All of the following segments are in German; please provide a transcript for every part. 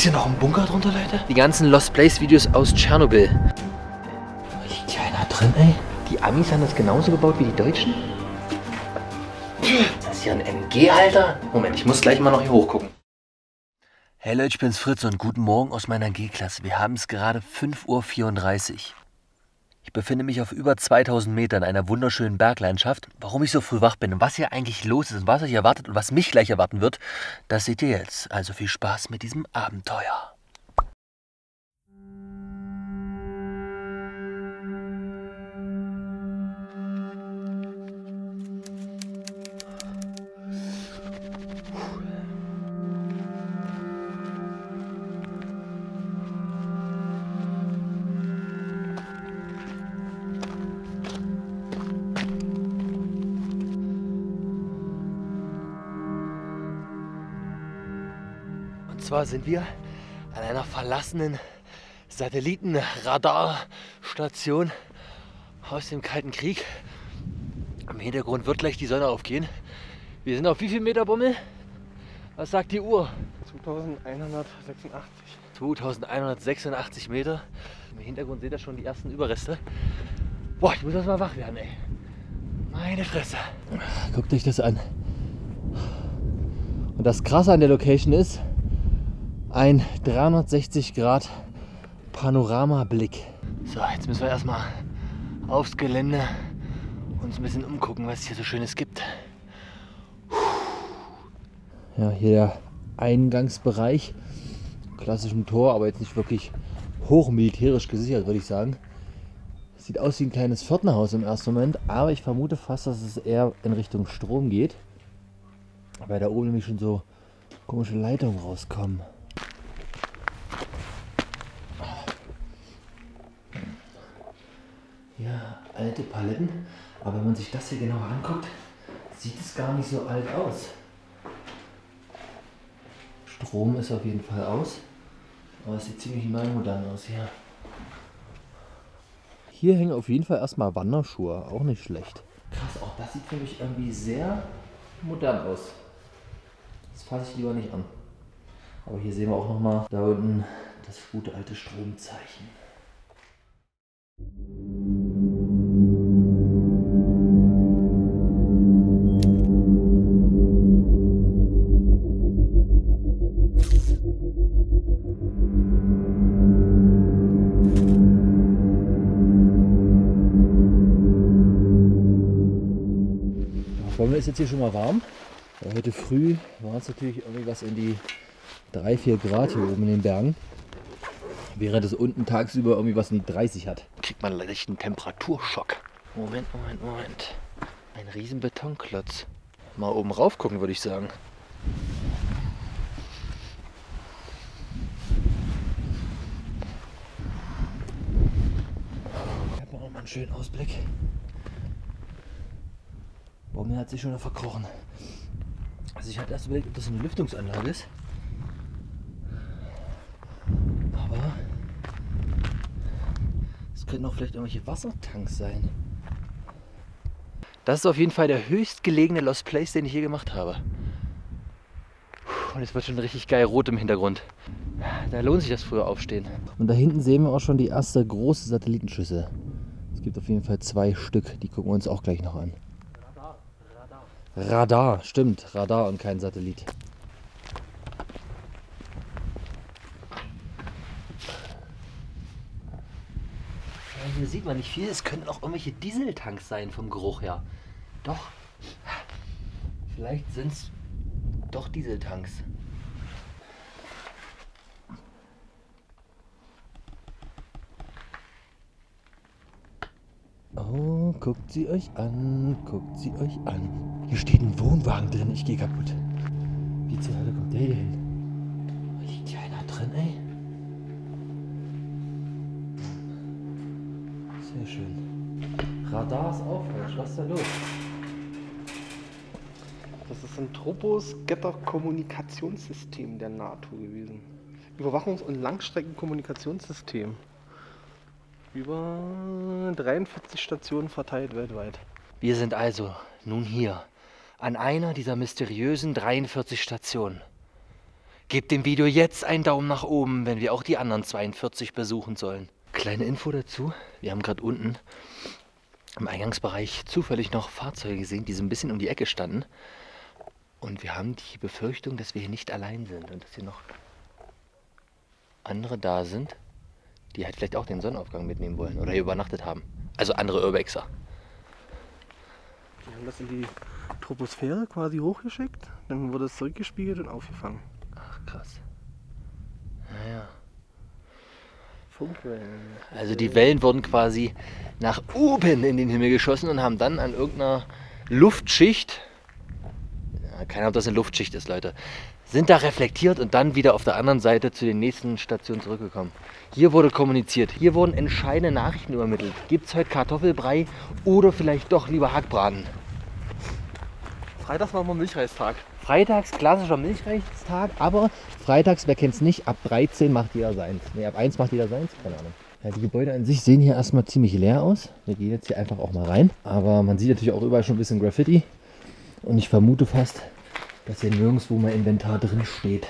Ist hier noch ein Bunker drunter, Leute? Die ganzen Lost Place Videos aus Tschernobyl. Da liegt hier einer drin, ey. Die Amis haben das genauso gebaut wie die Deutschen? Ist das hier ein MG-Halter? Moment, ich muss gleich mal noch hier hochgucken. Hey Leute, ich bin's Fritz und guten Morgen aus meiner G-Klasse. Wir haben es gerade 5:34 Uhr. Ich befinde mich auf über 2000 Metern in einer wunderschönen Berglandschaft. Warum ich so früh wach bin und was hier eigentlich los ist und was euch erwartet und was mich gleich erwarten wird, das seht ihr jetzt. Also viel Spaß mit diesem Abenteuer. Und zwar sind wir an einer verlassenen Satellitenradarstation aus dem Kalten Krieg. Im Hintergrund wird gleich die Sonne aufgehen. Wir sind auf wie viel Meter, Bummel? Was sagt die Uhr? 2186. 2186 Meter. Im Hintergrund seht ihr schon die ersten Überreste. Boah, ich muss erst mal wach werden, ey. Meine Fresse. Guckt euch das an. Und das Krasse an der Location ist, ein 360 Grad Panoramablick. So, jetzt müssen wir erstmal aufs Gelände uns ein bisschen umgucken, was es hier so Schönes gibt. Ja, hier der Eingangsbereich. Klassischem Tor, aber jetzt nicht wirklich hochmilitärisch gesichert, würde ich sagen. Sieht aus wie ein kleines Pförtnerhaus im ersten Moment, aber ich vermute fast, dass es eher in Richtung Strom geht. Weil da oben nämlich schon so komische Leitungen rauskommen. Ja, alte Paletten, aber wenn man sich das hier genauer anguckt, sieht es gar nicht so alt aus. Strom ist auf jeden Fall aus, aber es sieht ziemlich neu modern aus hier. Hier hängen auf jeden Fall erstmal Wanderschuhe, auch nicht schlecht. Krass, auch das sieht für mich irgendwie sehr modern aus. Das fasse ich lieber nicht an. Aber hier sehen wir auch nochmal da unten das gute alte Stromzeichen. Mir ist jetzt hier schon mal warm. Heute früh war es natürlich irgendwie was in die 3-4 Grad hier oben in den Bergen. Während es unten tagsüber irgendwie was in die 30 hat. Kriegt man leicht einen Temperaturschock. Moment. Ein riesen Betonklotz. Mal oben rauf gucken, würde ich sagen. Hier hat man auch mal einen schönen Ausblick. Boah, mir hat sich schon verkrochen. Also ich hatte erst überlegt, ob das eine Lüftungsanlage ist. Aber es könnten auch vielleicht irgendwelche Wassertanks sein. Das ist auf jeden Fall der höchstgelegene Lost Place, den ich je gemacht habe. Und es wird schon richtig geil rot im Hintergrund. Da lohnt sich das früher aufstehen. Und da hinten sehen wir auch schon die erste große Satellitenschüssel. Es gibt auf jeden Fall 2 Stück, die gucken wir uns auch gleich noch an. Radar, stimmt, Radar und kein Satellit. Ja, hier sieht man nicht viel, es könnten auch irgendwelche Dieseltanks sein vom Geruch her. Doch, vielleicht sind es doch Dieseltanks. Oh, guckt sie euch an, guckt sie euch an. Hier steht ein Wohnwagen drin, ich gehe kaputt. Wie zur Hölle kommt der hier hin? Da liegt hier einer drin, ey. Sehr schön. Radar ist auch falsch, was ist da los? Das ist ein Tropos-Getter-Kommunikationssystem der NATO gewesen. Überwachungs- und Langstreckenkommunikationssystem. Über 43 Stationen verteilt weltweit. Wir sind also nun hier, an einer dieser mysteriösen 43 Stationen. Gebt dem Video jetzt einen Daumen nach oben, wenn wir auch die anderen 42 besuchen sollen. Kleine Info dazu, wir haben gerade unten im Eingangsbereich zufällig noch Fahrzeuge gesehen, die so ein bisschen um die Ecke standen. Und wir haben die Befürchtung, dass wir hier nicht allein sind und dass hier noch andere da sind, die halt vielleicht auch den Sonnenaufgang mitnehmen wollen oder hier übernachtet haben. Also andere Urbexer. Wir haben das in die Troposphäre quasi hochgeschickt, dann wurde es zurückgespiegelt und aufgefangen. Ach krass. Naja. Funkwellen. Also die Wellen wurden quasi nach oben in den Himmel geschossen und haben dann an irgendeiner Luftschicht, ja, keine Ahnung, ob das eine Luftschicht ist, Leute, sind da reflektiert und dann wieder auf der anderen Seite zu den nächsten Stationen zurückgekommen. Hier wurde kommuniziert, hier wurden entscheidende Nachrichten übermittelt. Gibt es heute Kartoffelbrei oder vielleicht doch lieber Hackbraten? Freitags machen wir Milchreistag. Freitags klassischer Milchreistag, aber freitags, wer kennt es nicht, ab 13 macht jeder seins. Ne, ab 1 macht jeder seins, keine Ahnung. Ja, die Gebäude an sich sehen hier erstmal ziemlich leer aus. Wir gehen jetzt hier einfach auch mal rein. Aber man sieht natürlich auch überall schon ein bisschen Graffiti. Und ich vermute fast, dass hier nirgendwo mal Inventar drin steht.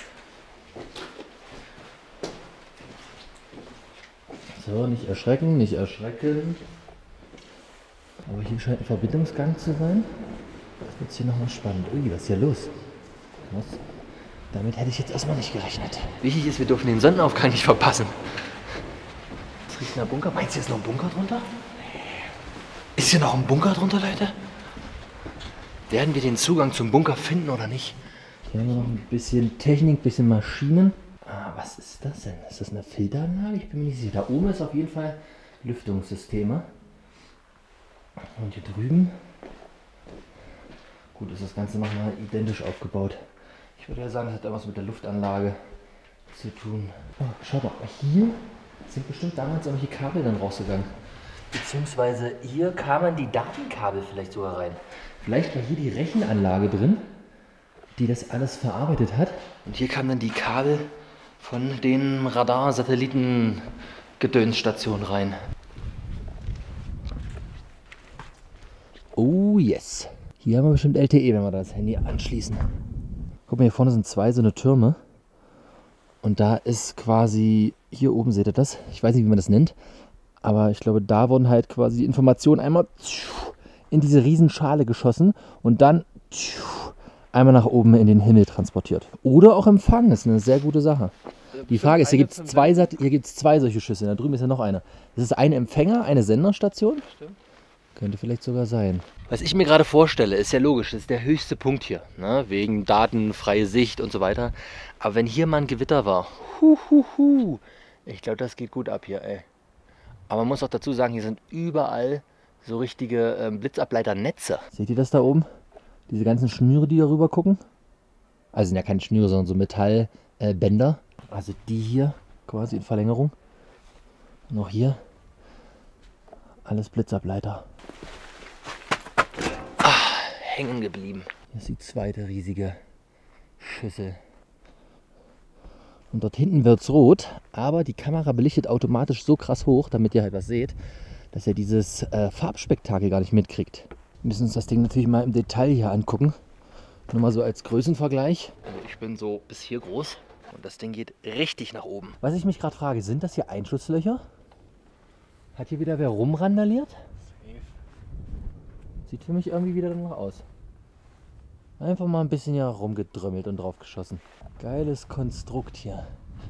So, nicht erschrecken, nicht erschrecken. Aber hier scheint ein Verbindungsgang zu sein. Das wird hier nochmal spannend. Ui, was ist hier los? Was? Damit hätte ich jetzt erstmal nicht gerechnet. Wichtig ist, wir dürfen den Sonnenaufgang nicht verpassen. Was riecht nach Bunker? Meinst du, hier ist noch ein Bunker drunter? Ist hier noch ein Bunker drunter, Leute? Werden wir den Zugang zum Bunker finden oder nicht? Hier haben wir noch ein bisschen Technik, ein bisschen Maschinen. Ah, was ist das denn? Ist das eine Filteranlage? Ich bin mir nicht sicher. Da oben ist auf jeden Fall Lüftungssysteme. Und hier drüben... Gut, ist das Ganze nochmal identisch aufgebaut. Ich würde ja sagen, das hat irgendwas mit der Luftanlage zu tun. Oh, schaut mal, hier sind bestimmt damals irgendwelche Kabel dann rausgegangen. Beziehungsweise hier kamen die Datenkabel vielleicht sogar rein. Vielleicht war hier die Rechenanlage drin, die das alles verarbeitet hat. Und hier kamen dann die Kabel von den Radar-Satelliten-Gedönsstationen rein. Oh yes. Hier haben wir bestimmt LTE, wenn wir das Handy anschließen. Guck mal, hier vorne sind zwei so eine Türme. Und da ist quasi, hier oben seht ihr das, ich weiß nicht, wie man das nennt, aber ich glaube, da wurden halt quasi die Informationen einmal in diese Riesenschale geschossen und dann einmal nach oben in den Himmel transportiert. Oder auch empfangen, das ist eine sehr gute Sache. Die Frage ist, hier gibt es zwei solche Schüsse, da drüben ist ja noch eine. Das ist ein Empfänger, eine Senderstation. Stimmt. Könnte vielleicht sogar sein. Was ich mir gerade vorstelle, ist ja logisch, das ist der höchste Punkt hier, ne? Wegen Daten, freie Sicht und so weiter. Aber wenn hier mal ein Gewitter war, ich glaube, das geht gut ab hier, ey. Aber man muss auch dazu sagen, hier sind überall so richtige Blitzableiternetze. Seht ihr das da oben? Diese ganzen Schnüre, die da rüber gucken? Also sind ja keine Schnüre, sondern so Metallbänder. Also die hier quasi in Verlängerung. Und auch hier. Alles Blitzableiter. Hängen geblieben. Hier ist die zweite riesige Schüssel. Und dort hinten wird es rot, aber die Kamera belichtet automatisch so krass hoch, damit ihr halt was seht, dass ihr dieses Farbspektakel gar nicht mitkriegt. Wir müssen uns das Ding natürlich mal im Detail hier angucken. Nur mal so als Größenvergleich. Also ich bin so bis hier groß und das Ding geht richtig nach oben. Was ich mich gerade frage, sind das hier Einschusslöcher? Hat hier wieder wer rumrandaliert? Sieht für mich irgendwie wieder danach aus. Einfach mal ein bisschen hier rumgedrömmelt und drauf geschossen. Geiles Konstrukt hier.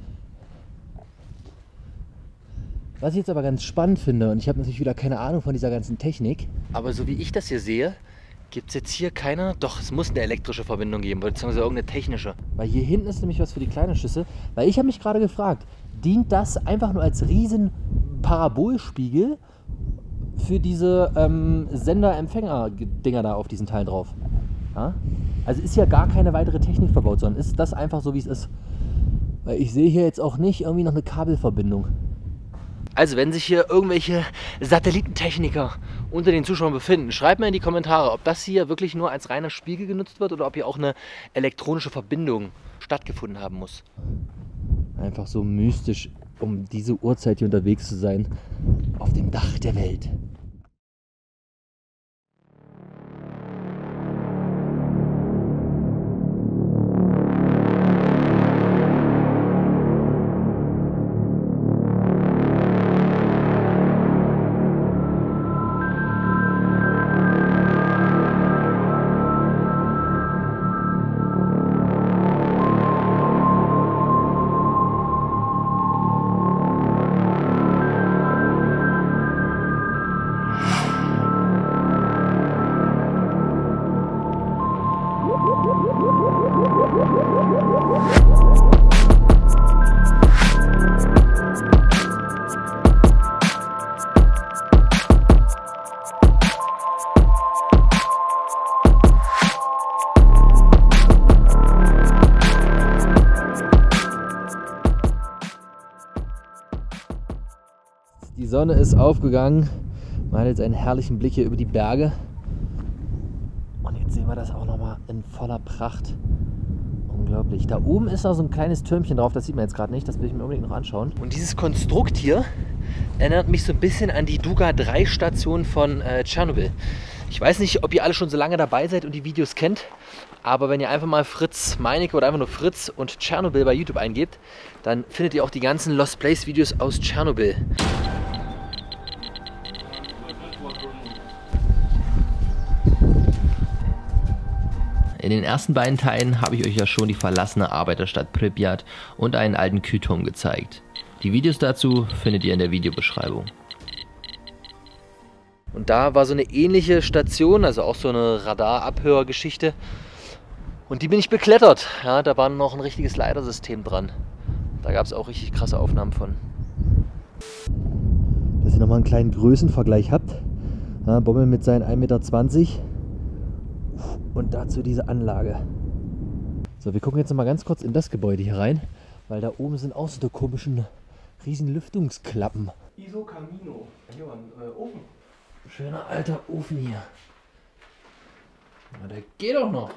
Was ich jetzt aber ganz spannend finde, und ich habe natürlich wieder keine Ahnung von dieser ganzen Technik, aber so wie ich das hier sehe, gibt es jetzt hier keine, doch es muss eine elektrische Verbindung geben, beziehungsweise irgendeine technische. Weil hier hinten ist nämlich was für die kleine Schüssel, weil ich habe mich gerade gefragt, dient das einfach nur als riesen Parabolspiegel für diese Sender-Empfänger-Dinger da auf diesen Teilen drauf? Ja? Also ist ja gar keine weitere Technik verbaut, sondern ist das einfach so, wie es ist. Weil ich sehe hier jetzt auch nicht irgendwie noch eine Kabelverbindung. Also wenn sich hier irgendwelche Satellitentechniker unter den Zuschauern befinden, schreibt mir in die Kommentare, ob das hier wirklich nur als reiner Spiegel genutzt wird oder ob hier auch eine elektronische Verbindung stattgefunden haben muss. Einfach so mystisch, um diese Uhrzeit hier unterwegs zu sein, auf dem Dach der Welt. Sonne ist aufgegangen. Man hat jetzt einen herrlichen Blick hier über die Berge. Und jetzt sehen wir das auch nochmal in voller Pracht. Unglaublich. Da oben ist noch so ein kleines Türmchen drauf, das sieht man jetzt gerade nicht, das will ich mir unbedingt noch anschauen. Und dieses Konstrukt hier erinnert mich so ein bisschen an die Duga-3-Station von Tschernobyl. Ich weiß nicht, ob ihr alle schon so lange dabei seid und die Videos kennt, aber wenn ihr einfach mal Fritz Meinecke oder einfach nur Fritz und Tschernobyl bei YouTube eingebt, dann findet ihr auch die ganzen Lost Place Videos aus Tschernobyl. In den ersten beiden Teilen habe ich euch ja schon die verlassene Arbeiterstadt Pripyat und einen alten Kühlturm gezeigt. Die Videos dazu findet ihr in der Videobeschreibung. Und da war so eine ähnliche Station, also auch so eine Radarabhörgeschichte. Und die bin ich beklettert. Ja, da war noch ein richtiges Leitersystem dran. Da gab es auch richtig krasse Aufnahmen von. Dass ihr nochmal einen kleinen Größenvergleich habt. Ja, Bommel mit seinen 1,20 Meter. Und dazu diese Anlage. So, wir gucken jetzt noch mal ganz kurz in das Gebäude hier rein, weil da oben sind auch so die komischen riesen Lüftungsklappen. ISO Camino. Hier war ein Ofen. Schöner alter Ofen hier. Na, der geht doch noch.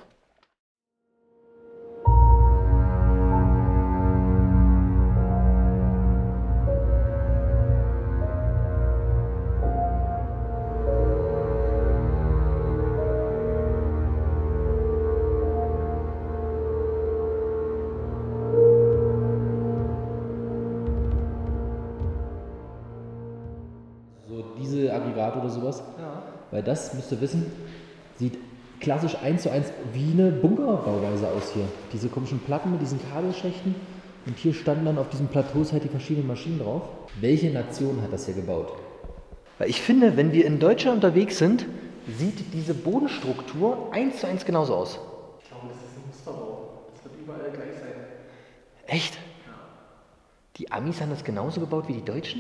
Diese Aggregate oder sowas, Ja. weil das, müsst ihr wissen, sieht klassisch 1:1 wie eine Bunkerbauweise aus hier. Diese komischen Platten mit diesen Kabelschächten und hier standen dann auf diesen Plateaus halt die verschiedenen Maschinen drauf. Welche Nation hat das hier gebaut? Weil ich finde, wenn wir in Deutschland unterwegs sind, sieht diese Bodenstruktur 1:1 genauso aus. Ich glaube, das ist ein Musterbau. Das wird überall gleich sein. Echt? Ja. Die Amis haben das genauso gebaut wie die Deutschen?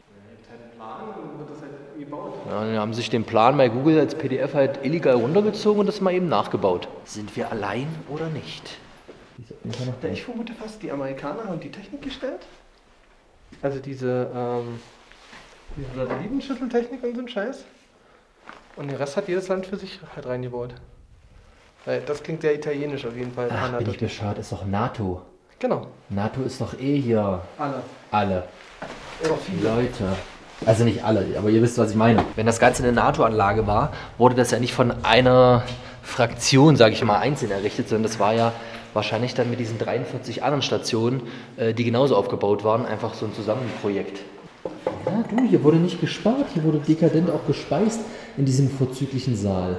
Ja, dann haben sich den Plan bei Google als PDF halt illegal runtergezogen und das mal eben nachgebaut. Sind wir allein oder nicht? Ich vermute fast, die Amerikaner haben die Technik gestellt. Also diese Satellitenschütteltechnik und so ein Scheiß. Und den Rest hat jedes Land für sich halt reingebaut. Weil das klingt sehr italienisch auf jeden Fall. Ach, bin ich bescheuert, ist doch NATO. Genau. NATO ist doch eh hier. Alle. Oder viele. Leute. Also nicht alle, aber ihr wisst, was ich meine. Wenn das Ganze eine NATO-Anlage war, wurde das ja nicht von einer Fraktion, sage ich mal, einzeln errichtet, sondern das war ja wahrscheinlich dann mit diesen 43 anderen Stationen, die genauso aufgebaut waren, einfach so ein Zusammenprojekt. Ja, du, hier wurde nicht gespart, hier wurde dekadent auch gespeist in diesem vorzüglichen Saal.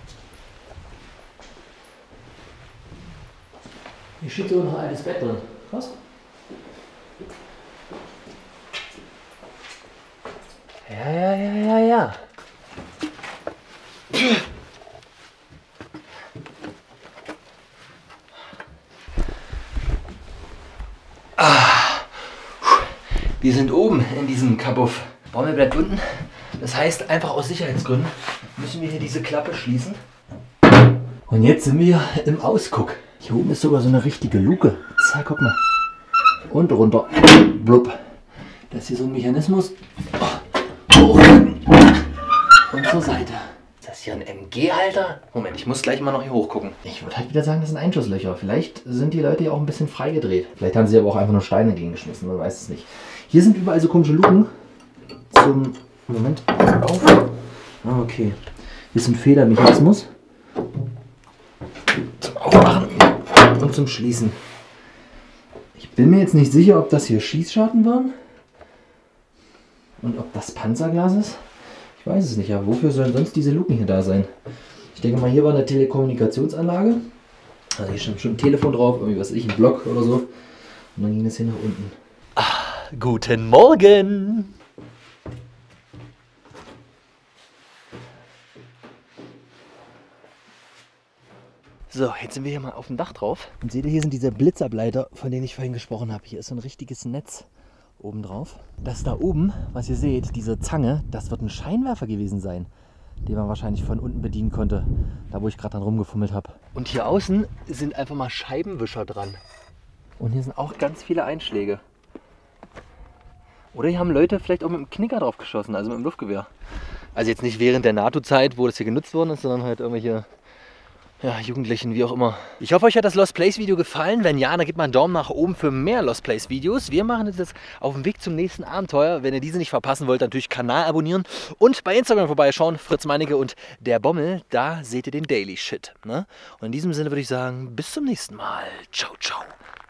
Hier steht so ein altes Bett drin. Krass. Ja. Wir sind oben in diesem Kabuff. Bommel bleibt unten. Das heißt, einfach aus Sicherheitsgründen müssen wir hier diese Klappe schließen. Und jetzt sind wir im Ausguck. Hier oben ist sogar so eine richtige Luke. Zack, guck mal. Und runter. Blub. Das ist hier so ein Mechanismus. Hoch und zur Seite. Ist das hier ein MG-Halter? Moment, ich muss gleich mal noch hier hochgucken. Ich würde halt wieder sagen, das sind Einschusslöcher. Vielleicht sind die Leute ja auch ein bisschen freigedreht. Vielleicht haben sie aber auch einfach nur Steine gegengeschmissen, man weiß es nicht. Hier sind überall so komische Luken. Zum... Moment. Auf. Ah, okay. Hier ist ein Federmechanismus. Zum Aufmachen und zum Schließen. Ich bin mir jetzt nicht sicher, ob das hier Schießscharten waren. Und ob das Panzerglas ist? Ich weiß es nicht. Ja, wofür sollen sonst diese Luken hier da sein? Ich denke mal, hier war eine Telekommunikationsanlage. Also hier stand schon ein Telefon drauf, irgendwie was weiß ich, ein Block oder so. Und dann ging es hier nach unten. Guten Morgen! So, jetzt sind wir hier mal auf dem Dach drauf. Und seht ihr, hier sind diese Blitzableiter, von denen ich vorhin gesprochen habe. Hier ist so ein richtiges Netz oben drauf. Das da oben, was ihr seht, diese Zange, das wird ein Scheinwerfer gewesen sein, den man wahrscheinlich von unten bedienen konnte, da wo ich gerade dran rumgefummelt habe. Und hier außen sind einfach mal Scheibenwischer dran. Und hier sind auch ganz viele Einschläge. Oder hier haben Leute vielleicht auch mit dem Knicker drauf geschossen, also mit dem Luftgewehr. Also jetzt nicht während der NATO-Zeit, wo das hier genutzt worden ist, sondern halt irgendwelche Jugendlichen, wie auch immer. Ich hoffe, euch hat das Lost Place Video gefallen. Wenn ja, dann gebt mal einen Daumen nach oben für mehr Lost Place Videos. Wir machen das jetzt auf dem Weg zum nächsten Abenteuer. Wenn ihr diese nicht verpassen wollt, dann natürlich Kanal abonnieren und bei Instagram vorbeischauen. Fritz Meinecke und der Bommel, da seht ihr den Daily Shit. Ne? Und in diesem Sinne würde ich sagen, bis zum nächsten Mal. Ciao, ciao.